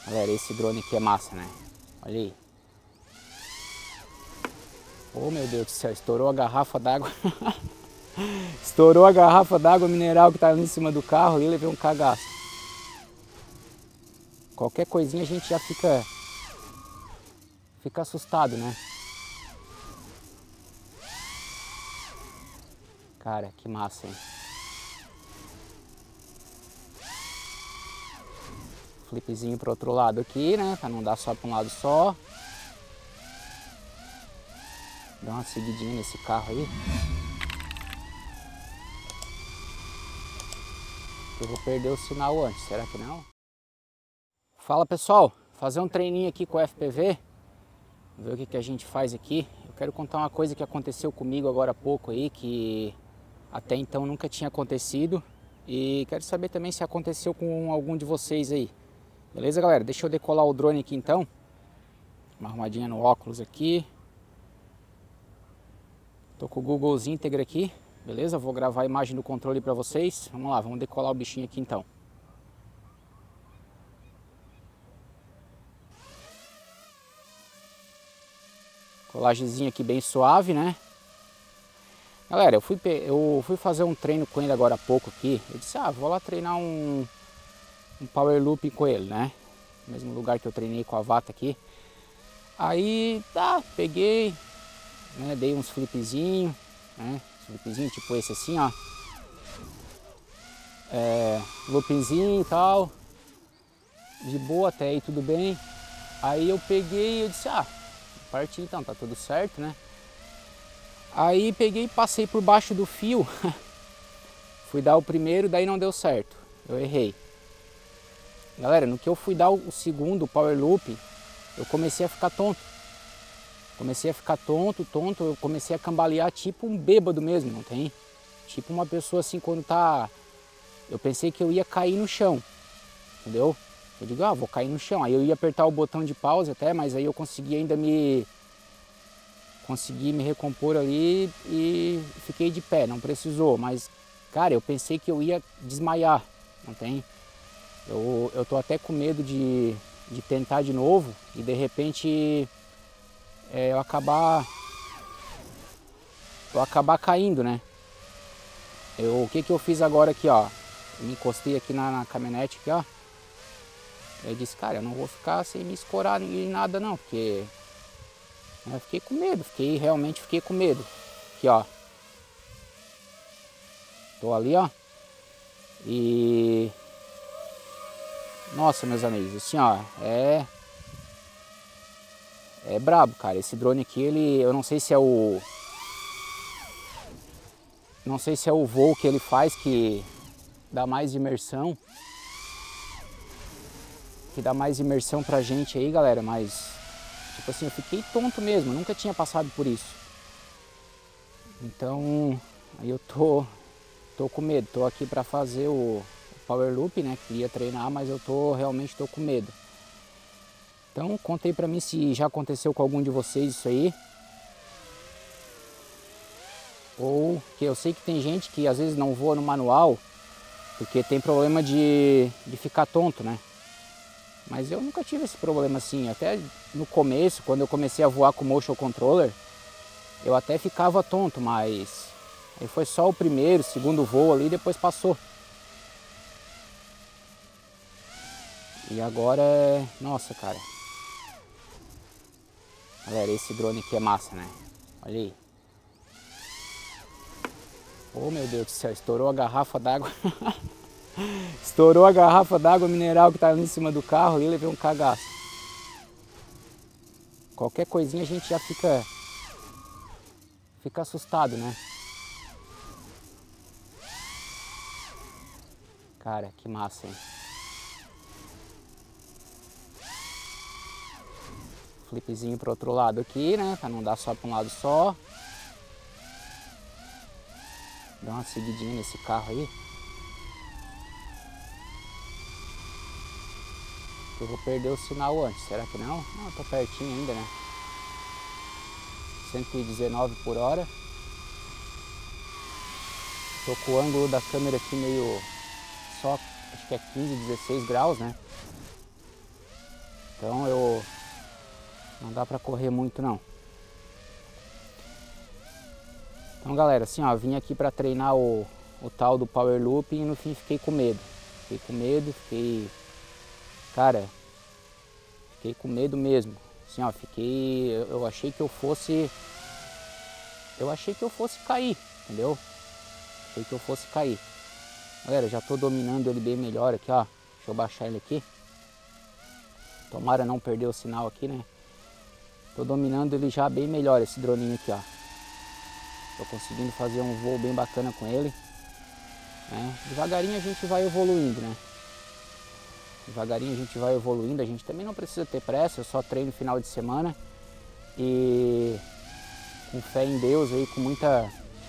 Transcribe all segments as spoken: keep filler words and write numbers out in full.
Galera, esse drone aqui é massa, né? Olha aí. Oh, meu Deus do céu, estourou a garrafa d'água. Estourou a garrafa d'água mineral que tá ali em cima do carro e levei um cagaço. Qualquer coisinha a gente já fica, fica assustado, né? Cara, que massa, hein? Flipzinho pro outro lado aqui, né? Pra não dar só pra um lado só. Dá uma seguidinha nesse carro aí. Eu vou perder o sinal antes, será que não? Fala pessoal, fazer um treininho aqui com o F P V. Ver o que, que a gente faz aqui. Eu quero contar uma coisa que aconteceu comigo agora há pouco aí, que até então nunca tinha acontecido. E quero saber também se aconteceu com algum de vocês aí. Beleza, galera? Deixa eu decolar o drone aqui então. Uma arrumadinha no óculos aqui. Tô com o Google's íntegra aqui. Beleza? Vou gravar a imagem do controle para vocês. Vamos lá, vamos decolar o bichinho aqui então. Colagemzinho aqui bem suave, né? Galera, eu fui, eu fui fazer um treino com ele agora há pouco aqui. Eu disse, ah, vou lá treinar um, um power loop com ele, né? No mesmo lugar que eu treinei com a Vata aqui. Aí, tá, peguei, né? Dei uns flipzinhos, né? Flipzinho tipo esse assim, ó. É, loopzinho e tal. De boa até aí, tudo bem. Aí eu peguei e eu disse, ah, parti então, tá tudo certo, né? Aí peguei e passei por baixo do fio. Fui dar o primeiro, daí não deu certo. Eu errei. Galera, no que eu fui dar o segundo power loop, eu comecei a ficar tonto. Comecei a ficar tonto, tonto, eu comecei a cambalear tipo um bêbado mesmo, não tem? Tipo uma pessoa assim quando tá... Eu pensei que eu ia cair no chão, entendeu? Eu digo, ah, vou cair no chão. Aí eu ia apertar o botão de pause até, mas aí eu consegui ainda me... Consegui me recompor ali e fiquei de pé, não precisou. Mas, cara, eu pensei que eu ia desmaiar, não tem? Eu, eu tô até com medo de, de tentar de novo e de repente é, eu acabar eu acabar caindo, né? Eu, o que que eu fiz agora aqui, ó? Eu me encostei aqui na, na caminhonete aqui, ó. Eu disse, cara, eu não vou ficar sem me escorar em nada não, porque eu fiquei com medo, fiquei, realmente fiquei com medo. Aqui, ó. Tô ali, ó. E... Nossa, meus amigos, assim, ó, é... É brabo, cara. Esse drone aqui, ele... Eu não sei se é o... Não sei se é o voo que ele faz que dá mais imersão. Que dá mais imersão pra gente aí, galera, mas... Tipo assim, eu fiquei tonto mesmo, nunca tinha passado por isso. Então, aí eu tô... Tô com medo, tô aqui pra fazer o... Power Loop, né, que ia treinar, mas eu tô realmente tô com medo. Então, conta aí pra mim se já aconteceu com algum de vocês isso aí. Ou que eu sei que tem gente que às vezes não voa no manual porque tem problema de, de ficar tonto, né? Mas eu nunca tive esse problema assim. Até no começo, quando eu comecei a voar com o Motion Controller, eu até ficava tonto, mas aí foi só o primeiro, segundo voo ali, depois passou. E agora é... Nossa, cara. Galera, esse drone aqui é massa, né? Olha aí. Oh, meu Deus do céu, estourou a garrafa d'água. Estourou a garrafa d'água mineral que tá ali em cima do carro e levei um cagaço. Qualquer coisinha a gente já fica... Fica assustado, né? Cara, que massa, hein? Flipzinho pro outro lado aqui, né? Pra não dar só pra um lado só. Dá uma seguidinha nesse carro aí. Eu vou perder o sinal antes, será que não? Não, tô pertinho ainda, né? cento e dezenove por hora. Tô com o ângulo da câmera aqui meio... Só, acho que é quinze, dezesseis graus, né? Então eu não dá pra correr muito não. Então galera, assim ó, vim aqui pra treinar o, o tal do Power Loop e no fim fiquei com medo. Fiquei com medo, fiquei... Cara, fiquei com medo mesmo. Assim ó, fiquei... Eu achei que eu fosse... Eu achei que eu fosse cair, entendeu? Achei que eu fosse cair. Galera, já tô dominando ele bem melhor aqui, ó. Deixa eu baixar ele aqui. Tomara não perder o sinal aqui, né? Tô dominando ele já bem melhor, esse droninho aqui, ó. Tô conseguindo fazer um voo bem bacana com ele. Né? Devagarinho a gente vai evoluindo, né? Devagarinho a gente vai evoluindo. A gente também não precisa ter pressa, eu só treino no final de semana. E com fé em Deus aí, com muita,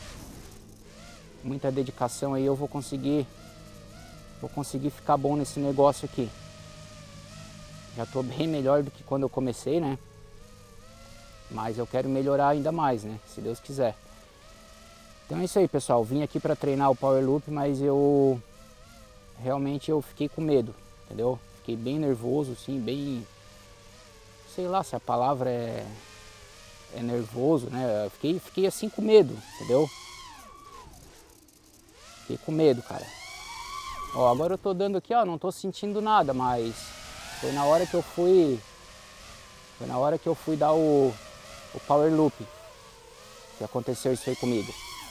muita dedicação aí, eu vou conseguir, vou conseguir ficar bom nesse negócio aqui. Já tô bem melhor do que quando eu comecei, né? Mas eu quero melhorar ainda mais, né? Se Deus quiser. Então é isso aí, pessoal. Vim aqui para treinar o Power Loop, mas eu realmente eu fiquei com medo, entendeu? Fiquei bem nervoso, assim, bem... Sei lá se a palavra é, é nervoso, né? Eu fiquei, fiquei assim com medo, entendeu? Fiquei com medo, cara. Ó, agora eu tô dando aqui, ó, não tô sentindo nada, mas foi na hora que eu fui... Foi na hora que eu fui dar o, o Power Loop que aconteceu isso aí comigo.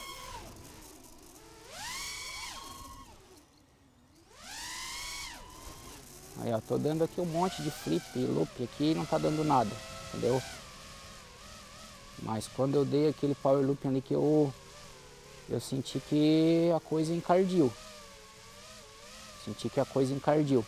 Aí ó, tô dando aqui um monte de flip e loop aqui e não tá dando nada, entendeu? Mas quando eu dei aquele Power Loop ali que eu, eu senti que a coisa encardiu. Senti que a coisa encardiu.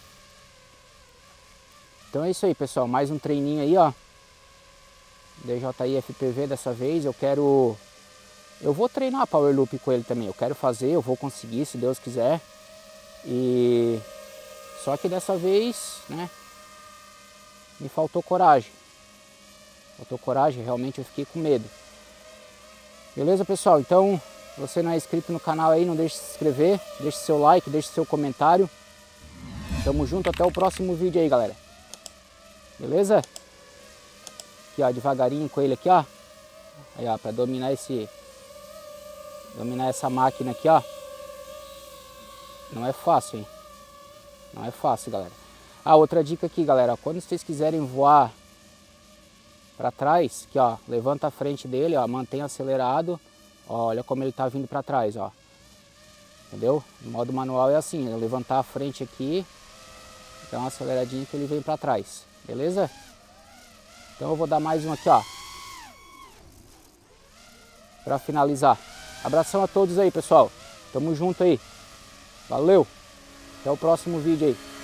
Então é isso aí, pessoal, mais um treininho aí, ó. D J I F P V dessa vez, eu quero... Eu vou treinar Power Loop com ele também, eu quero fazer, eu vou conseguir, se Deus quiser. E... Só que dessa vez, né, me faltou coragem. Faltou coragem, realmente eu fiquei com medo. Beleza, pessoal? Então, se você não é inscrito no canal aí, não deixe de se inscrever, deixe seu like, deixe seu comentário. Tamo junto, até o próximo vídeo aí, galera. Beleza? Aqui, ó, devagarinho com ele aqui, ó. Aí, ó, pra dominar esse... Dominar essa máquina aqui, ó. Não é fácil, hein? Não é fácil, galera. Ah, outra dica aqui, galera. Quando vocês quiserem voar para trás, aqui, ó, levanta a frente dele, ó, mantém acelerado. Ó, olha como ele tá vindo para trás, ó. Entendeu? No modo manual é assim, é levantar a frente aqui, dá uma aceleradinha que ele vem para trás. Beleza? Então eu vou dar mais um aqui, ó, para finalizar. Abração a todos aí, pessoal. Tamo junto aí. Valeu! Até o próximo vídeo aí.